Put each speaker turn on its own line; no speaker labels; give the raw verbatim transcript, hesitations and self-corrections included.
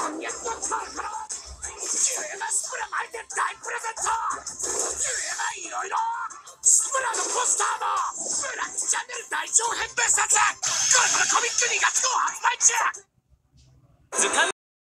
今月のコロコロじゅうえんスプラ巻いて大プレゼント。じゅうえんいろいろスプラのポスターもブラックチャンネル大長編別冊コロコロコミックにがつ号発売中。図鑑